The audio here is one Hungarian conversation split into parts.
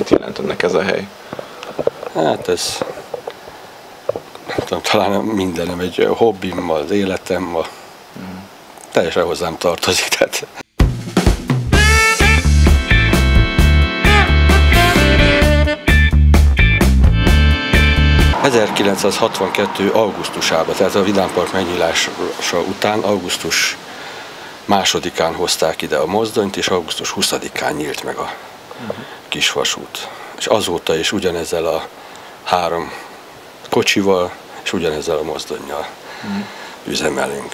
Mit jelent ennek ez a hely? Hát ez, nem tudom, talán mindenem, egy hobbim, az életem, teljesen hozzám tartozik. Tehát. ...1962. augusztusában, tehát a Vidám Park megnyilása után augusztus 2-án hozták ide a mozdonyt, és augusztus 20-án nyílt meg a kisvasút. És azóta is ugyanezzel a 3 kocsival, és ugyanezzel a mozdonnyal üzemelünk.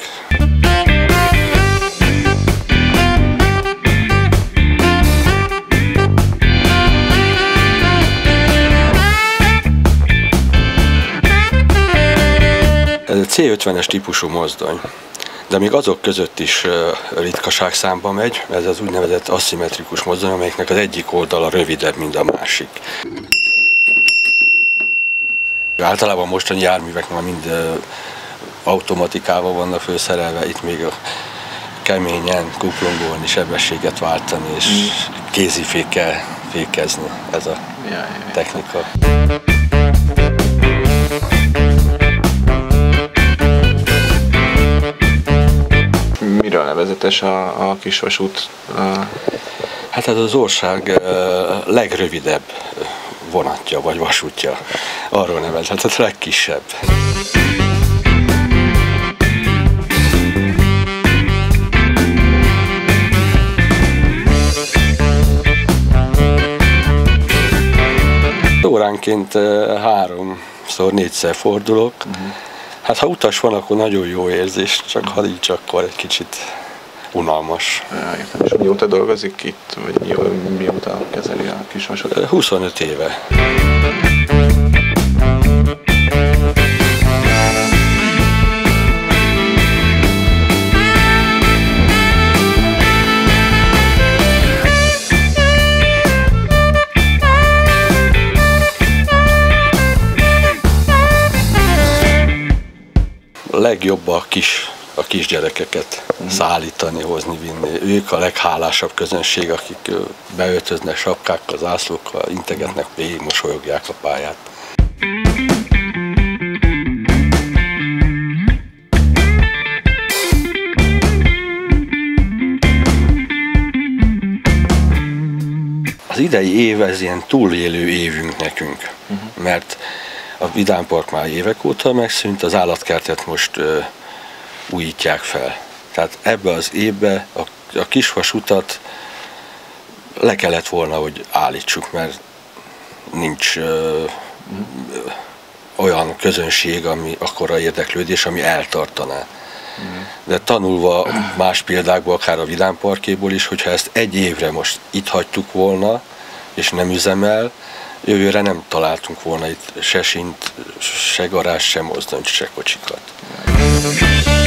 Ez egy C50-es típusú mozdony, de még azok között is ritkaság számba megy, ez az úgynevezett aszimmetrikus mozdony, amelyiknek az egyik oldala rövidebb, mint a másik. Általában mostani járművek már mind automatikával vannak fölszerelve, itt még keményen, kuplungolni, sebességet váltani és kézifékkel fékezni ez a technika. Miről nevezetes a kisvasút? Hát ez az ország legrövidebb vonatja vagy vasútja. Arról nevezett, a legkisebb. Óránként 3-4-szer fordulok. Hát ha utas van, akkor nagyon jó érzés, csak ha nincs, akkor egy kicsit unalmas. Értem. És mióta dolgozik itt, vagy mióta kezeli a kisvasút? 25 éve. Legjobb a kisgyerekeket szállítani, hozni, vinni. Ők a leghálásabb közönség, akik beöltöznek sapkákkal, zászlókkal, integetnek, végig mosolyogják a pályát. Az idei év ez ilyen túlélő évünk nekünk, mert a Vidám Park már évek óta megszűnt, az állatkertet most újítják fel. Tehát ebbe az évbe a kisvasutat le kellett volna, hogy állítsuk, mert nincs olyan közönség, ami akkora érdeklődés, ami eltartaná. De tanulva más példákból, akár a Vidám Parkéból is, hogyha ezt egy évre most itt hagytuk volna, és nem üzemel, jövőre nem találtunk volna itt se sint, se garázs, se mozdonyt, se kocsikat.